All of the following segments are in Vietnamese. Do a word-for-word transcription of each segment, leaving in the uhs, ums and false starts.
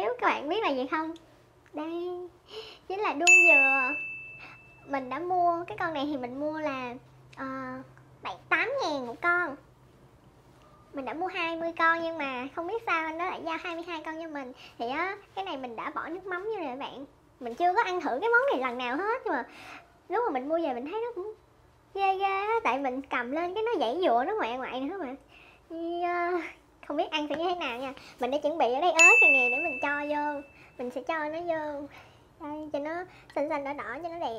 béo. Các bạn biết là gì không? Đây chính là đuông dừa. Mình đã mua cái con này thì mình mua là uh, bảy tám ngàn một con. Mình đã mua hai mươi con nhưng mà không biết sao anh đó lại giao hai mươi hai con cho mình. Thì á, cái này mình đã bỏ nước mắm vô rồi các bạn. Mình chưa có ăn thử cái món này lần nào hết, nhưng mà lúc mà mình mua về mình thấy nó cũng ghê ghê á. Tại mình cầm lên cái nó dãy dụa, nó ngoại ngoại nữa mà. uh, Không biết ăn sẽ như thế nào nha. Mình đã chuẩn bị ở đây ớt này nè để mình cho vô. Mình sẽ cho nó vô đây cho nó xanh xanh đỏ đỏ cho nó đẹp.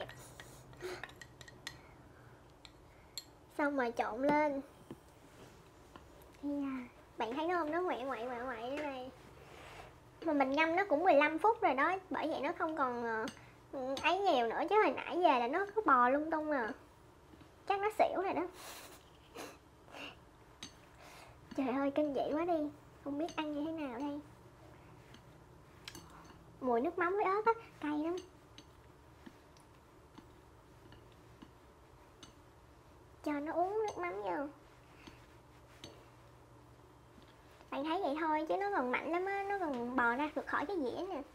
Xong rồi trộn lên. Bạn thấy nó không? Nó ngoại ngoại ngoại ngoại như này. Mà mình ngâm nó cũng mười lăm phút rồi đó. Bởi vậy nó không còn uh, ấy nhiều nữa. Chứ hồi nãy về là nó cứ bò lung tung à. Chắc nó xỉu rồi đó. Trời ơi kinh dị quá đi. Không biết ăn như thế nào đây. Mùi nước mắm với ớt á, cay lắm. Cho nó uống nước mắm vô. Bạn thấy vậy thôi chứ nó còn mạnh lắm á. Nó còn bò ra được khỏi cái dĩa nè.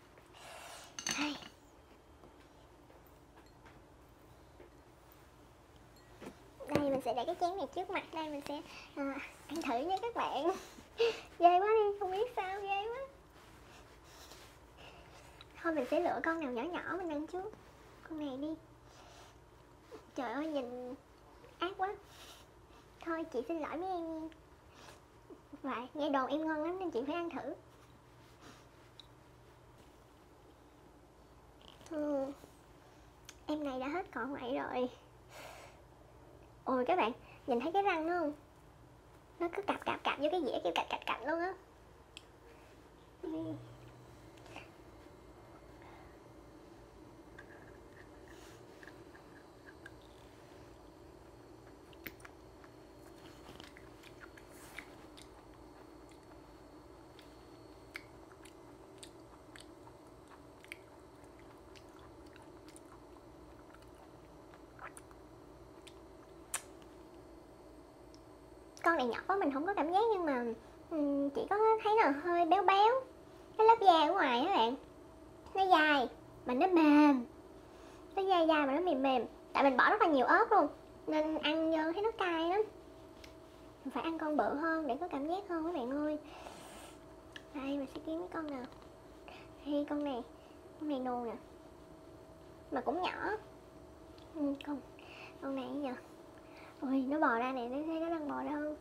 Đây mình sẽ để cái chén này trước mặt. Đây mình sẽ à, ăn thử nha các bạn. Ghê quá đi, không biết sao ghê quá. Thôi mình sẽ lựa con nào nhỏ nhỏ mình ăn trước. Con này đi. Trời ơi nhìn ác quá. Thôi chị xin lỗi mấy em nha. Vậy nghe đồn em ngon lắm nên chị phải ăn thử. ừ. Em này đã hết cọ ngoại rồi. Ôi các bạn nhìn thấy cái răng nó không? Nó cứ cạp cạp cạp vô cái dĩa kêu cạch cạch cạch luôn á. Con này nhỏ quá mình không có cảm giác, nhưng mà um, chỉ có thấy là hơi béo béo. Cái lớp da ở ngoài các bạn, nó dài mà nó mềm. Nó dai dai mà nó mềm mềm. Tại mình bỏ rất là nhiều ớt luôn nên ăn vô thấy nó cay lắm. Mình phải ăn con bự hơn để có cảm giác hơn các bạn ơi. Đây mình sẽ kiếm cái con nào. Hay con này. Con này nô nè. Mà cũng nhỏ. ừ, Con Con này giờ. Ôi nó bò ra nè, nó thấy nó đang bò ra không?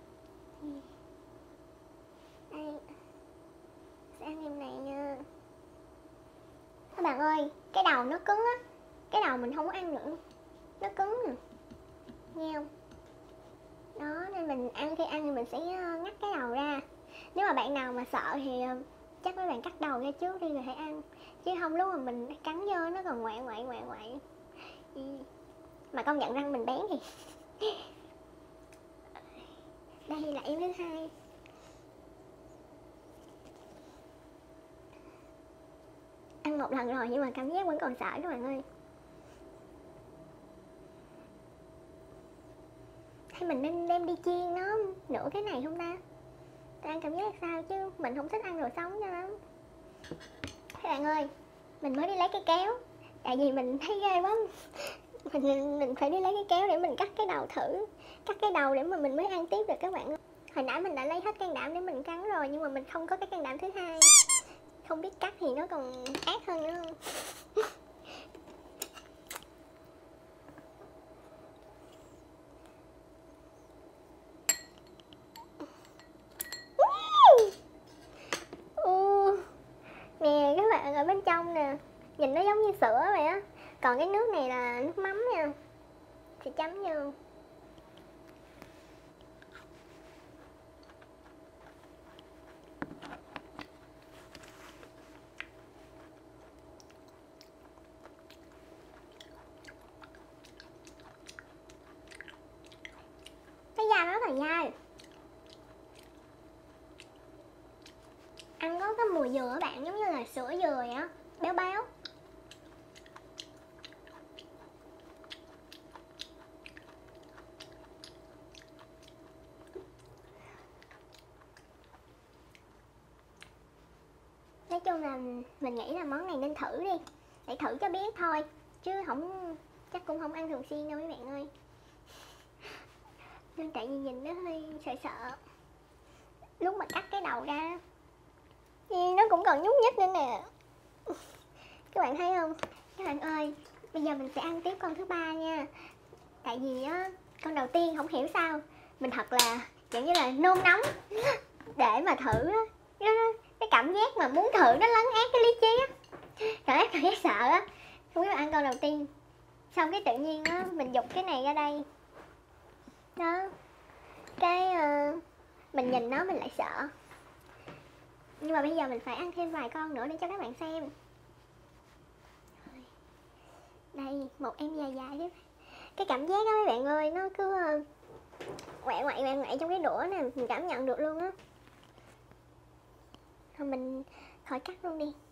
Đây. Sẽ ăn em này nha. Các bạn ơi, cái đầu nó cứng á. Cái đầu mình không có ăn nữa. Nó cứng nè. Nghe không? Đó, nên mình ăn khi ăn thì mình sẽ ngắt cái đầu ra. Nếu mà bạn nào mà sợ thì chắc mấy bạn cắt đầu ra trước đi rồi hãy ăn. Chứ không lúc mà mình cắn vô nó còn ngoại ngoại ngoại ngoại. Mà công nhận răng mình bén thì. Đây là em thứ hai. Ăn một lần rồi nhưng mà cảm giác vẫn còn sợ các bạn ơi. Hay mình nên đem đi chiên nó nửa cái này không ta? Tôi ăn cảm giác sao chứ mình không thích ăn đồ sống cho lắm. Các bạn ơi, mình mới đi lấy cái kéo. Tại vì mình thấy ghê quá. Mình, mình phải đi lấy cái kéo để mình cắt cái đầu thử. Cắt cái đầu để mà mình mới ăn tiếp được các bạn ơi. Hồi nãy mình đã lấy hết can đảm để mình cắn rồi, nhưng mà mình không có cái can đảm thứ hai. Không biết cắt thì nó còn ác hơn nữa không? Nè các bạn, ở bên trong nè, nhìn nó giống như sữa vậy á. Còn cái nước này là nước mắm nha. Thì chấm vô. Cái da nó rất là dai. Ăn có cái mùi dừa các bạn, giống như là sữa dừa vậy á, béo béo. Nói chung là mình nghĩ là món này nên thử đi, để thử cho biết thôi, chứ không chắc cũng không ăn thường xuyên đâu mấy bạn ơi. Nên tại vì nhìn nó hơi sợ sợ lúc mà cắt cái đầu ra thì nó cũng còn nhúc nhích nữa nè. Các bạn thấy không? Các bạn ơi, bây giờ mình sẽ ăn tiếp con thứ ba nha. Tại vì á, con đầu tiên không hiểu sao mình thật là dạng như là nôn nóng để mà thử á. Cái cảm giác mà muốn thử nó lấn át cái lý trí á, cảm giác cảm giác sợ á. Không biết ăn con đầu tiên, xong cái tự nhiên á mình giục cái này ra đây đó, cái uh, mình nhìn nó mình lại sợ. Nhưng mà bây giờ mình phải ăn thêm vài con nữa để cho các bạn xem. Đây, một em dài dài đấy. Cái cảm giác đó mấy bạn ơi, nó cứ uh, quậy quậy quậy quậy trong cái đũa này, mình cảm nhận được luôn á. Thôi mình khỏi cắt luôn đi.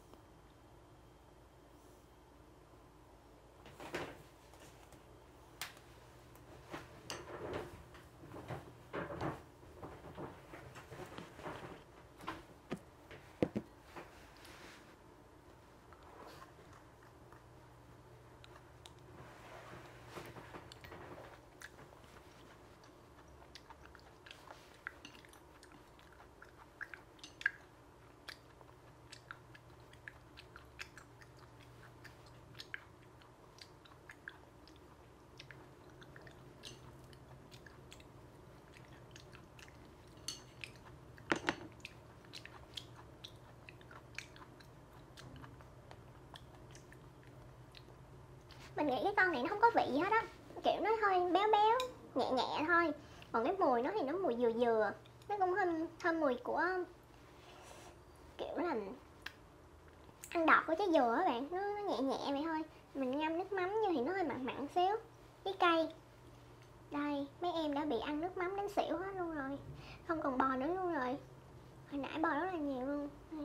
Mình nghĩ cái con này nó không có vị gì hết á, kiểu nó hơi béo béo, nhẹ nhẹ thôi. Còn cái mùi nó thì nó mùi dừa dừa, nó cũng thơm thơm mùi của kiểu là ăn đọt của trái dừa á bạn, nó, nó nhẹ nhẹ vậy thôi. Mình ngâm nước mắm vô thì nó hơi mặn mặn xíu, với cay. Đây, mấy em đã bị ăn nước mắm đến xỉu hết luôn rồi, không còn bò nữa luôn rồi. Hồi nãy bò rất là nhiều luôn. Đây.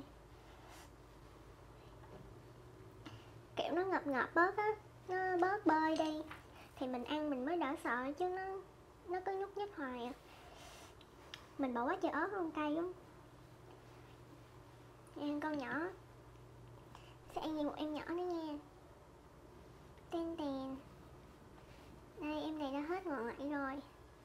Kiểu nó ngập ngập bớt á, nó bớt bơi đi thì mình ăn mình mới đỡ sợ, chứ nó nó cứ nhúc nhích hoài à. Mình bỏ quá trời ớt luôn, cay lắm. Ăn con nhỏ, sẽ ăn như một em nhỏ nữa nha. Tên tèn. Đây, em này đã hết ngọt ngậy rồi.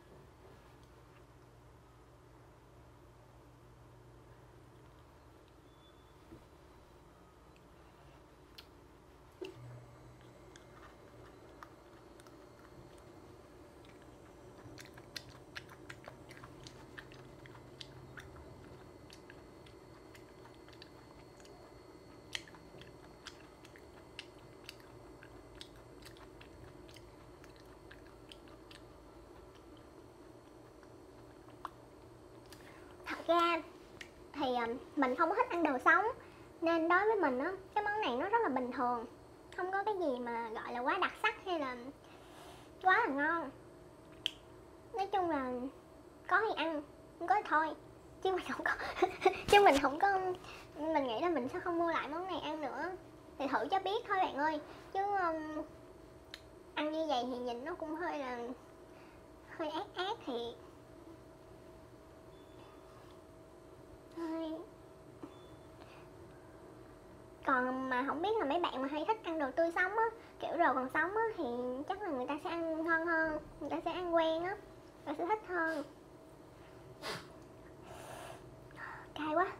Ra thì mình không có thích ăn đồ sống, nên đối với mình á, cái món này nó rất là bình thường, không có cái gì mà gọi là quá đặc sắc hay là quá là ngon. Nói chung là có thì ăn, không có thì thôi, chứ mình không có chứ mình không có mình nghĩ là mình sẽ không mua lại món này ăn nữa, thì thử cho biết thôi bạn ơi. Chứ um, ăn như vậy thì nhìn nó cũng hơi là hơi ác ác thì thôi. Còn mà không biết là mấy bạn mà hay thích ăn đồ tươi sống á, kiểu đồ còn sống á, thì chắc là người ta sẽ ăn ngon hơn, người ta sẽ ăn quen á, người ta sẽ thích hơn. Cay quá.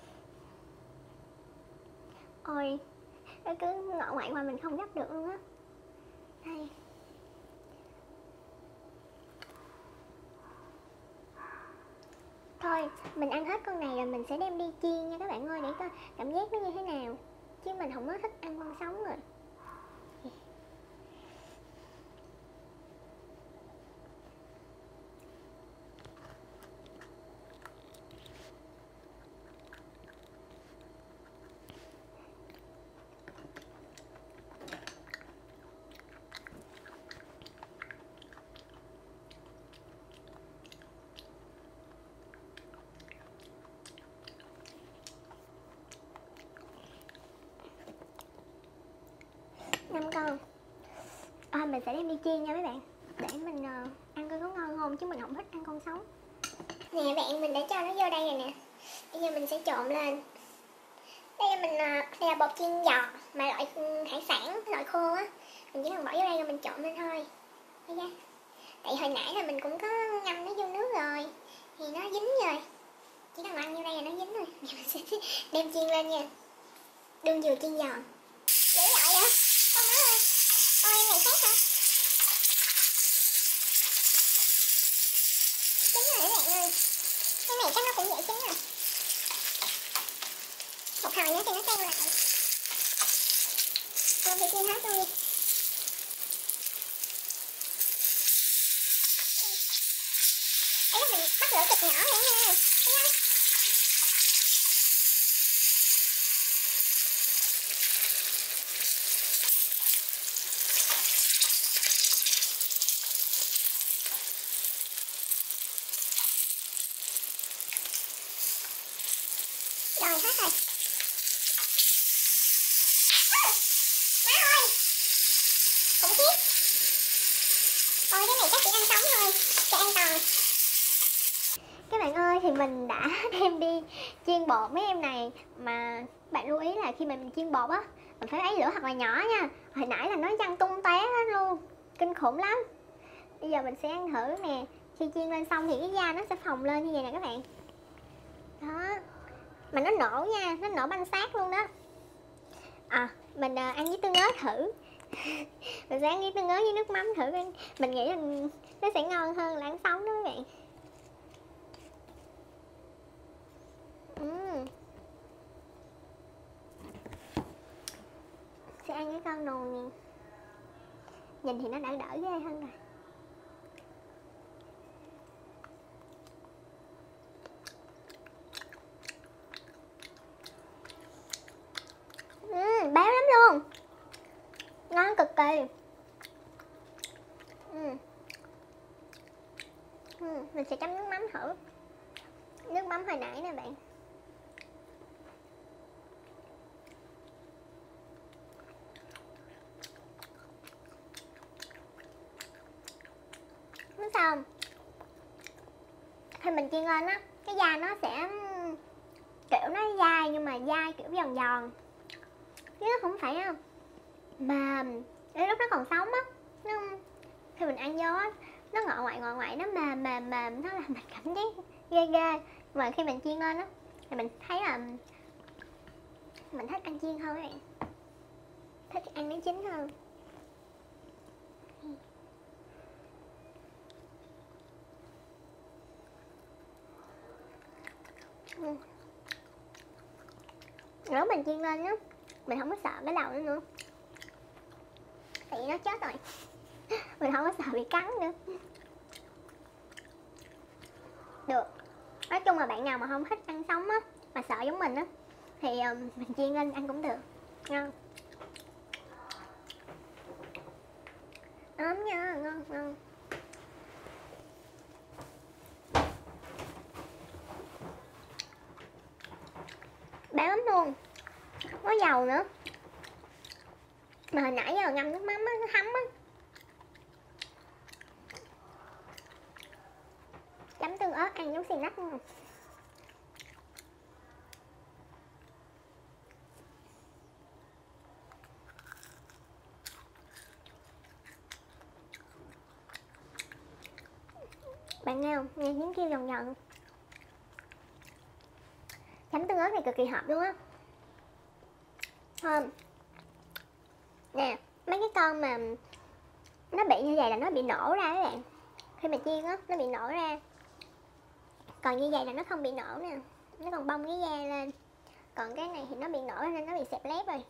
Ôi, nó cứ ngọ ngoại mà mình không gấp được luôn á. Đây. Thôi, mình ăn hết con này rồi mình sẽ đem đi chiên nha các bạn ơi, để coi cảm giác nó như thế nào. Chứ mình không có thích ăn con sống rồi. năm con. À, mình sẽ đem đi chiên nha mấy bạn, để mình uh, ăn coi có ngon không, chứ mình không thích ăn con sống. Nè bạn, mình đã cho nó vô đây rồi nè. Bây giờ mình sẽ trộn lên. Đây là mình đây là bột chiên giò mà loại hải sản, loại khô á. Mình chỉ cần bỏ vô đây rồi mình trộn lên thôi. Thấy chưa? Tại hồi nãy là mình cũng có ngâm nó vô nước rồi thì nó dính rồi. Chỉ cần ăn vô đây là nó dính rồi. Mình sẽ đem chiên lên nha. Đương dừa chiên giò. Dữ dội vậy? Con má ơi. Ôi này khác hả? Chín rồi các bạn ơi. Cái này chắc nó cũng dễ chín rồi. Một hồi nữa thì nó tan lại. Con thì chiên hết luôn đi. Ấy là mình bắt lửa cực nhỏ nữa nha. Thấy không? Rồi hết rồi. Má ơi. Khủng khiếp. Ôi cái này chắc chỉ ăn sống thôi, cho an toàn. Các bạn ơi, thì mình đã đem đi chiên bột mấy em này. Mà bạn lưu ý là khi mà mình chiên bột á, mình phải ấy lửa thật là nhỏ nha. Hồi nãy là nó văng tung té hết luôn, kinh khủng lắm. Bây giờ mình sẽ ăn thử nè. Khi chiên lên xong thì cái da nó sẽ phồng lên như vậy nè các bạn. Đó. Mà nó nổ nha, nó nổ banh xác luôn đó. À, mình à, ăn với tương ớt thử. Mình sẽ ăn với tương ớt với nước mắm thử. Mình nghĩ là nó sẽ ngon hơn là ăn sống đó các bạn. uhm. Sẽ ăn cái con nồi nè. Nhìn thì nó đỡ đỡ ghê hơn rồi. uhm, béo lắm luôn. Ngon cực kỳ. uhm. uhm, Mình sẽ chấm nước mắm thử. Nước mắm hồi nãy nè bạn. Biết sao không? Khi mình chiên lên á, cái da nó sẽ kiểu nó dai nhưng mà dai kiểu giòn giòn. Chứ nó không phải mềm. Đến lúc nó còn sống á, nó khi mình ăn vô á, nó ngọ ngoại ngọ ngoại, nó mềm mềm mềm, nó làm mình cảm giác ghê ghê. Mà khi mình chiên lên á thì mình thấy là mình thích ăn chiên hơn các bạn. Thích ăn nó chín hơn. Ừ. Nếu mình chiên lên á, mình không có sợ cái đầu nữa nữa. Tại vì nó chết rồi. Mình không có sợ bị cắn nữa. Được. Nói chung là bạn nào mà không thích ăn sống á, mà sợ giống mình á, thì um, mình chiên lên ăn cũng được. Ngon. Ấm nha, ngon, ngon. Béo lắm luôn. Có dầu nữa. Mà hồi nãy giờ ngâm nước mắm á, nó thấm á. Chấm tương ớt ăn giống xì nách luôn. Bạn nghe không? Nghe tiếng kêu giòn giòn. Chấm tương ớt này cực kỳ hợp luôn á. Thơm. Nè, mấy cái con mà nó bị như vậy là nó bị nổ ra các bạn. Khi mà chiên á, nó bị nổ ra. Còn như vậy là nó không bị nổ nè. Nó còn bong cái da lên. Còn cái này thì nó bị nổ nên nó bị xẹp lép rồi.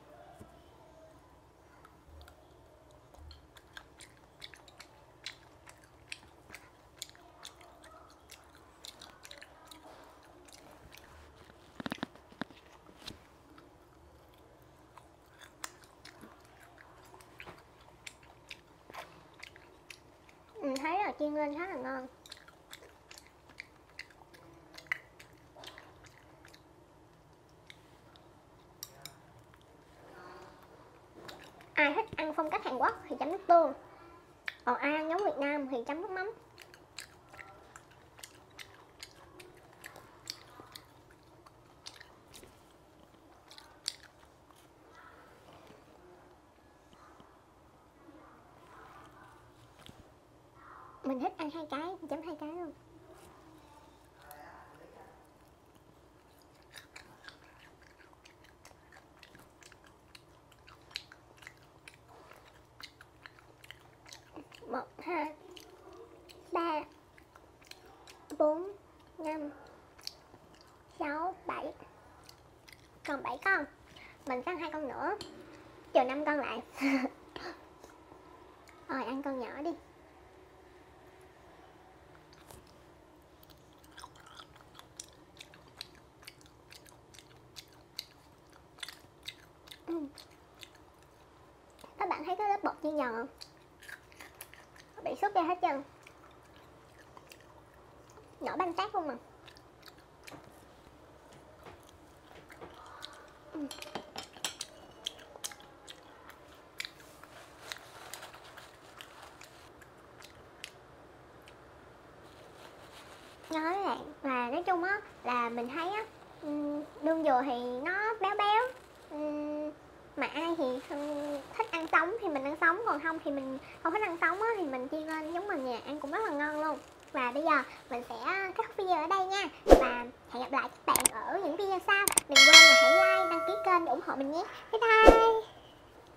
Mình thấy là chiên lên khá là ngon. Ai thích ăn phong cách Hàn Quốc thì chấm nước tương. Còn ai ăn giống Việt Nam thì chấm nước mắm. Mình thích ăn hai cái, mình chấm hai cái luôn. Một, hai, ba, bốn, năm, sáu, bảy. Còn bảy con. Mình sẽ ăn hai con nữa, chờ năm con lại. Rồi ăn con nhỏ đi. Ừ. Các bạn thấy cái lớp bột chiên giòn không? Bị sốt ra hết trơn. Nhỏ banh tét luôn mà. Ừ. Ngon các bạn. Và nói chung á là mình thấy á, đương dừa thì nó béo béo, mà ai thì thích ăn sống thì mình ăn sống, còn không thì mình không thích ăn sống á thì mình chiên lên giống mình nè, ăn cũng rất là ngon luôn. Và bây giờ mình sẽ kết thúc video ở đây nha, và hẹn gặp lại các bạn ở những video sau. Đừng quên là hãy like, đăng ký kênh để ủng hộ mình nhé. Bye bye.